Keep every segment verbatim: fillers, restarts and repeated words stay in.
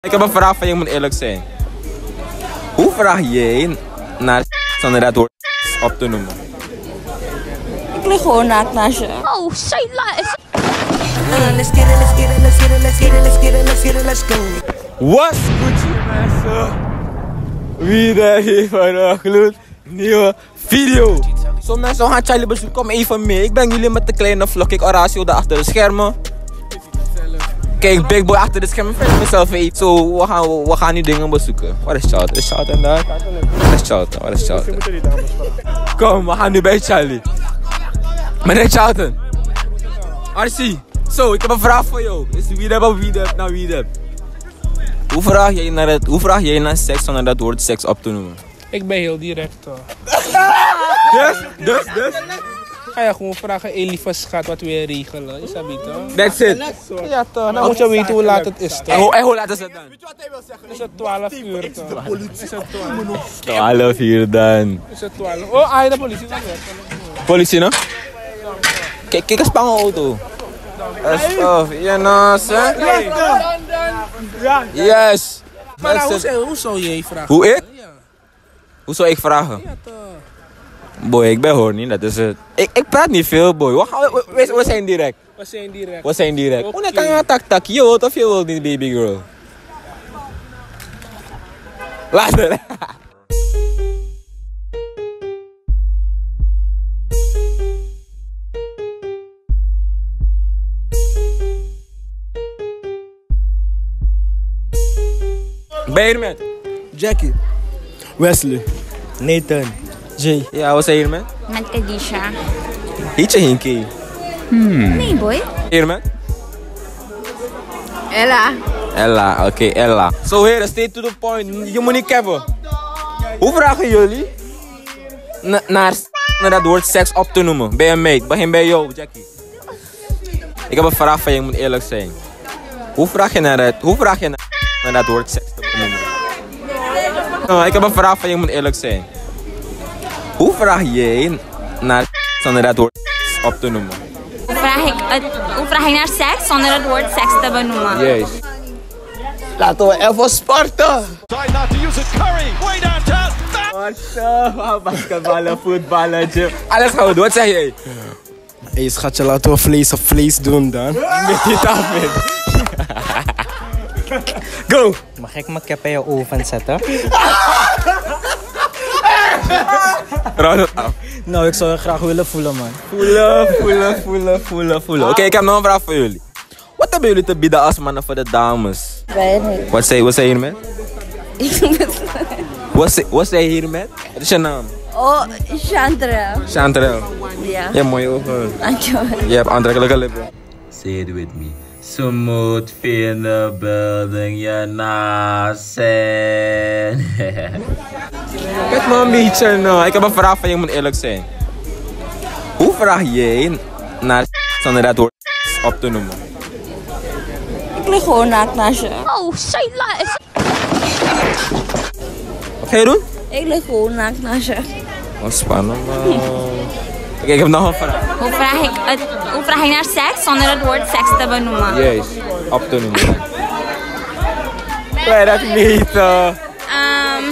Ik heb een vraag van je, moet eerlijk zijn. Hoe vraag jij naar zonder dat woord op te noemen? Ik lig gewoon naakt naast je. Oh, say less. Let's get it, let's get it, let's get it, let's get it, let's get it, let's get it, let's go. What's good, mensen? Wie daar heeft van een gloednieuwe video. Zo mensen, we gaan Charlie bezoeken. Kom even mee. Ik ben jullie met de kleine vlog. Kijk, Horatio daar achter de schermen. Kijk, Big Boy achter de schermen. Ik mezelf even. Zo, we gaan, we gaan nu dingen bezoeken. Waar is Charlton? Is Charlton daar? Waar is Charlton? Waar is Charlton? Kom, we gaan nu bij Charlie. Meneer Charlton. Arcie. Zo, ik heb een vraag voor jou. Is wie dat of wie dat nou wie dat? Hoe vraag jij naar het, hoe vraag jij naar seks zonder dat woord seks op te noemen? Ik ben heel direct toch. Dus, dus, dus. Ga je gewoon vragen, hé lieve schat, wat wil je regelen? Is dat niet toch? That's it. Ja toch, dan moet je weten hoe laat het is En toch? hoe, en hoe laat is het dan? Is het twaalf uur toch? Is het twaalf? twaalf uur dan. Is het twaalf? Oh, ah, de politie is weer. Politie no? Kijk, kijk eens pang auto. Alsof, je nou hè? Yes. Maar nou, That's it. hoe, hoe zou jij vragen? Hoe ik? Ja, Hoe zou ik vragen? ja toch. Boy, ik ben horny, dat is het. Ik, ik praat niet veel, boy. We, gaan- we, we, we zijn direct. We zijn direct. We zijn direct. Oké. Hoe kan je tak tak? Je wilt of je wilt niet, baby girl? Luister. Ben je hier met? Jackie, Wesley, Nathan, Jay. Ja, wat zijn je hier met? Met Kadisha. Hietje hinkie. Nee, boy. Hier met? Ella. Ella, oké, okay, Ella. So heren, stay to the point. Je moet niet keppen. Hoe vragen jullie na naar, naar dat woord seks op te noemen? Bij een mate. Begin bij jou, Jackie. Ik heb een vraag van je, je moet eerlijk zijn. Hoe vraag je naar, het, hoe vraag je naar, naar dat woord seks op te noemen? Nou, ik heb een vraag van je, je moet eerlijk zijn. Hoe vraag jij naar naar dat woord seks op te noemen? Hoe vraag ik, het, hoe vraag ik naar seks zonder het woord seks te benoemen? Juist. Laten we even sporten. Trying not to use it. Curry, way downtown. Wat basketballen, voetballen, gym. Alles goed, wat zeg jij? Hé hey, schatje, laten we vlees op vlees doen dan. Met die tafel. Go! Mag ik mijn cap in je oven zetten? Round het af. Nou, ik zou je graag willen voelen, man. Voelen, voelen, voelen, voelen, voelen. Oké, okay, ik heb nog een vraag voor jullie. Wat hebben jullie te bieden als mannen voor de dames? Weinig. Wat zei, wat zei je hier met? Wat zei, wat zei je hier met? Wat is je naam? Oh, Chantrel. Chantrel. Ja. Je hebt mooie ogen. Dankjewel. Je hebt aantrekkelijke lippen. Say it with me. Smooth in the building, je naast zijn. Kijk maar een beetje nou. Ik heb een vraag van je, je moet eerlijk zijn. Hoe vraag jij naar zonder dat woord op te noemen? Ik lig gewoon naakt naast je. Oh, say less. Wat ga je doen? Ik lig gewoon naakt naast je. Wat spannend man. Oké, ik heb nog een vraag. Hoe vraag ik, het, hoe vraag ik naar seks zonder het woord seks te benoemen? Juist, op te noemen. Weet dat niet. Uh. Ehm.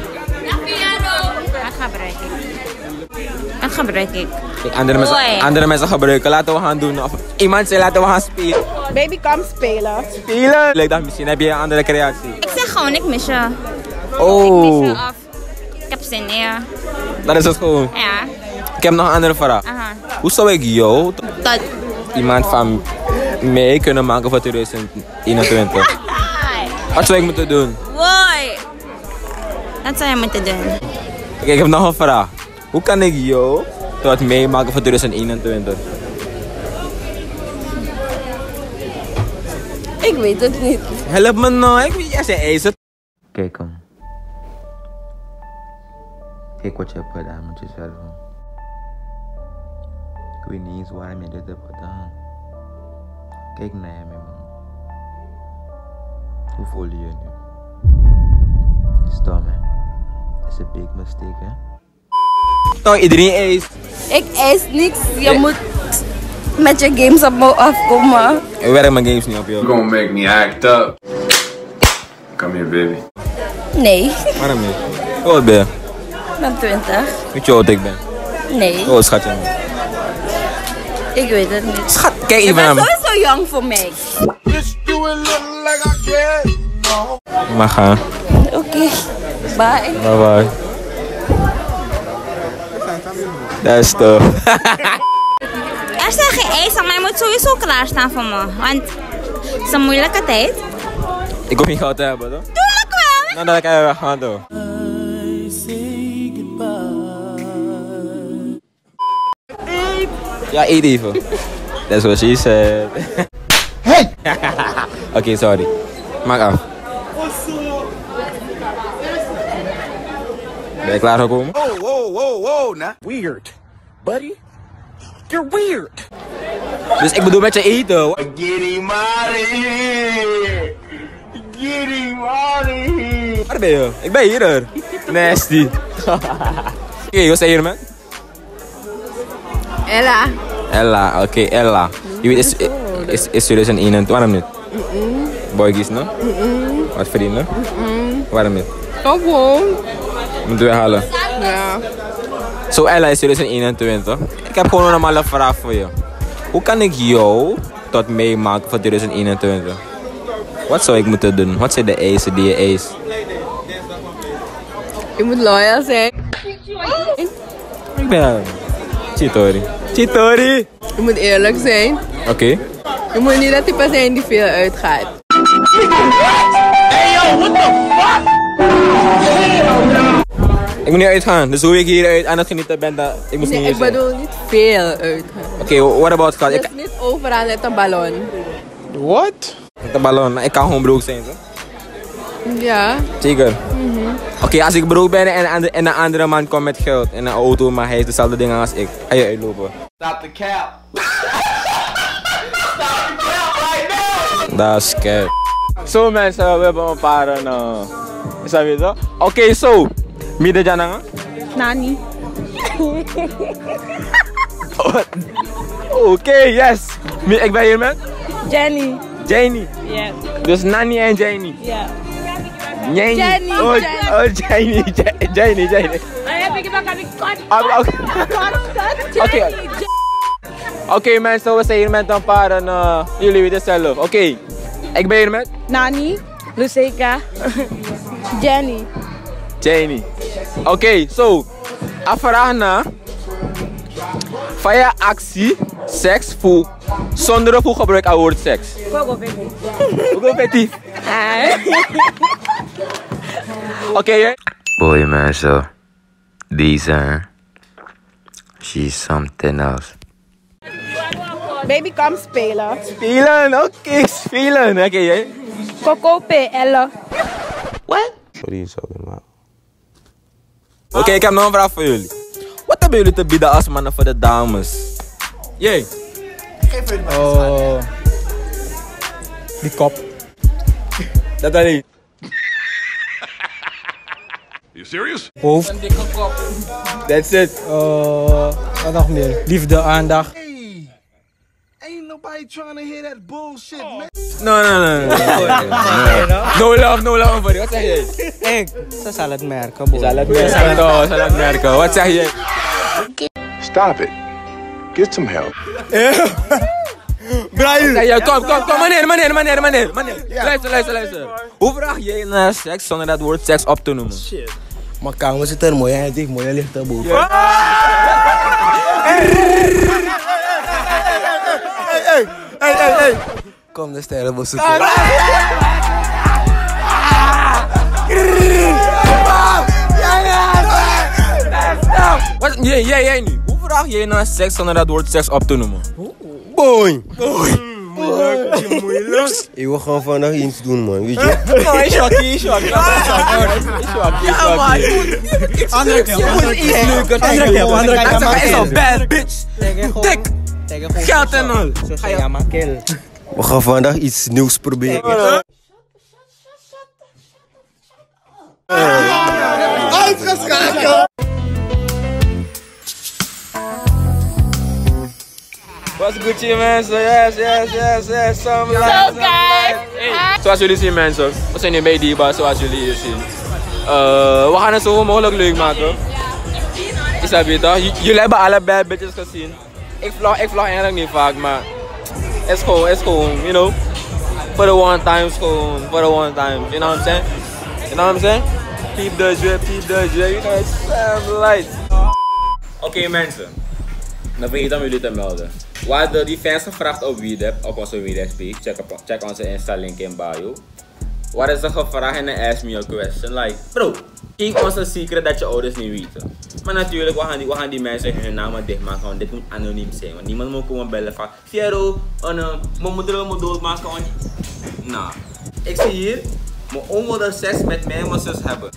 Wat gebruik ik? Wat gebruik ik? Kijk, andere, mensen, Hoi. andere mensen gebruiken. Laten we gaan doen. Of iemand zei laten we gaan spelen. Baby, kom spelen. Spelen? Ik dacht misschien heb je een andere creatie. Ik zeg gewoon, ik mis je. Oh, Ik mis je af. Ik heb zin in je. dat is het gewoon. Ja. Ik heb nog een andere vraag. Aha. Hoe zou ik jou tot Dat. iemand van mij kunnen maken voor twintig eenentwintig? Wat zou ik moeten doen? Woi. Dat zou je moeten doen. Oké, ik heb nog een vraag. Hoe kan ik jou tot mij maken voor twintig eenentwintig? Ik weet het niet. Help me nou, ik weet jij zei ijzer. Kijk hem. Kijk wat je hebt gedaan met jezelf. Ik weet niet eens waarom je dit hebt gedaan. Kijk naar hem, man. Hoe voel je je nu? Is dom, hè? Is een big mistake, hè? Nou, iedereen eist. Ik eis niks. Je Ja. moet met je games op me afkomen. Ik werk mijn games niet op, joh. Gonna make me act up. Come here, baby. Nee. Waarom niet? Hoe oud ben je? Ik ben twintig. Weet je hoe oud ik ben? Nee. Hoe oud schat je? Ik weet het niet. Schat, kijk Je even naar bent me. sowieso jong voor mij. Maar gaan. Oké. Okay. Bye. Bye bye. Dat is tof. Er staat geen ijs, maar je moet sowieso klaarstaan voor me. Want het is een moeilijke tijd. Ik hoef niet geld te hebben, toch? Tuurlijk wel! Nou, dat kan je weggaan, toch? Ja, eet even. That's what she said. Hey! Oké, okay, sorry. Maak af. Ben je klaar gekomen? Whoa, whoa, whoa, whoa, now. Weird. Buddy, you're weird. Dus ik bedoel met je eten. Getting money. Getting money. Waar ben je? Ik ben hier. Nasty. Oké, okay, wat zei je, man? Ella. Ella, oké, okay, Ella. Je weet, is, is, is twintig eenentwintig. Waarom niet? Mm-mm. Boykies, no? Mm-mm. Wat vrienden? Mm-mm. Waarom niet? Gewoon. Moeten we halen? Ja. Zo, so, Ella is twintig eenentwintig. Ik heb gewoon een normale vraag voor je. Hoe kan ik jou tot meemaken voor twintig eenentwintig? Wat zou ik moeten doen? Wat zijn de eisen die je eist? Je moet loyal zijn. Ik ben... Chitori. Chitori! Je moet eerlijk zijn. Oké. Okay. Je moet niet dat type zijn die veel uitgaat. Hey yo, what the fuck? Ik moet niet uitgaan, dus hoe ik hier uit aan het genieten ben, dat ik moest nee, niet ik bedoel niet veel uitgaan. Oké, okay, what about gaat? Dus ik... niet overal met een ballon. What? Met een ballon, ik kan gewoon broek zijn, zo? Ja. Zeker? Mm-hmm. Oké, okay, als ik broek ben en, en een andere man komt met geld in een auto, maar hij heeft dezelfde dingen als ik, ga je uitlopen? Stop the cap. Stop the cap right now. Dat is cap. Zo so, mensen, we hebben een paar, uh, is dat weer zo? Oké, okay, zo. So. Mida dyan nga? Nani. Okay, yes. Ik ben hier met? Jenny. Jenny? Yes. Dus Nani en Jenny? Ja. Yeah. Jenny. Jenny. Oh, Jenny. Oh, Jenny. Jenny, Jenny. Oké. Oké mensen, we zijn hier met een paar en uh, jullie weten zelf. Oké. Okay. Ik ben hier met? Nani. Luceka. Jenny. Jenny. Oké, okay, zo. So, afvraag na. Van je actie, seks, voel. Zonder voel gebruik het woord seks. Gogo Betty. Gogo Betty. Oké, okay, hè? Boy, mensen. Deze. She's something else. Baby, kom spelen. Spelen, oké, okay, spelen. Oké, okay, hè? Coco P, Ella. What? Sorry, sorry, man. Oké, okay, ik heb nog een vraag voor jullie. Wat hebben jullie te bieden als mannen voor de dames? Jee. Oh. Die kop. Dat alleen. You serious? Hoofd. Een dikke kop. That's it. Uh, wat nog meer? Liefde, aandacht. Hey, ain't nobody trying to hear that bullshit, man. No, no, no, no. No love, no love voor je. Wat zeg jij? Ik. Ze zal het merken, boy. Ze zal het merken, toch. Ze zal het merken. Wat zeg jij? Stop it. Get some help. Brian! Ja, kom, kom, kom, meneer, meneer, meneer, meneer, meneer. Luister, luister, luister. Hoe vraag jij naar seks zonder dat woord seks op te noemen? Shit. Maar kamer zit er mooi uit, ik mooi ligt erboven. Hey, hey, hey, hey. Kom, de stijl op zoeken. Wat? Jij, jij, jij nu. Hoe vraag jij naar seks zonder dat woord seks op te noemen? Boy! Boy! Moeilijk, moeilijk. Ik wil gewoon vandaag iets doen, man, weet je? Oh, is shockie, is shockie. Is shockie, is shockie. Andere keer, andere keer. Andere keer, andere keer. Hij is al bad, bitch. Dik. Geld en al. Ja, maar kill. We gaan vandaag iets nieuws proberen. Uitgeschakeld! What's Gucci mensen? Yes, yes, yes, yes. Some Zo guys. Zoals jullie zien mensen, We zijn hier bij Diba, zoals jullie hier zien. Uh, we gaan het zo mogelijk leuk maken. Is dat beter? J jullie hebben allebei bitches gezien. Ik vlog, ik vlog eigenlijk niet vaak, maar het is gewoon, het is gewoon, you know. For the one time, gewoon, for the one time. You know what I'm saying? You know what I'm saying? Keep the drip, keep the drip, you know, it's um, light. Oké okay, mensen, dan vergeet om jullie te melden. We hadden die fans gevraagd op WeDep, op onze WeDep page. Check, op, check onze Insta link in bio. Wat is er gevraagd en dan ask me a question. Like, bro, geef ons een secret dat je ouders niet weten. Maar natuurlijk, we gaan die, we gaan die mensen hun namen dichtmaken, want dit moet anoniem zijn. Want niemand moet komen bellen van, Fiero, oh no, mijn moeder wil me doodmaken. Nou, ik zie hier, mijn oom wil er seks met mij en mijn zus hebben.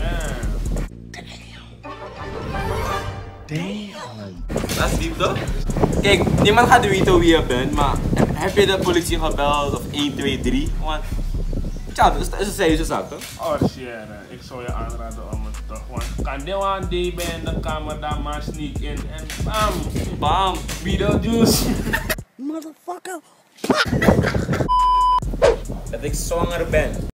Damn. Dat is diep toch? Kijk, niemand gaat weten wie je bent, maar heb je de politie gebeld of één twee drie? Want ja, dat is, dat is een serieuze zaak toch? Oh shit, ik zou je aanraden om het toch. Want kan dit one day bij in de kamer daar maar sneak in en bam, bam, Beetlejuice. Motherfucker. Dat ik zwanger ben.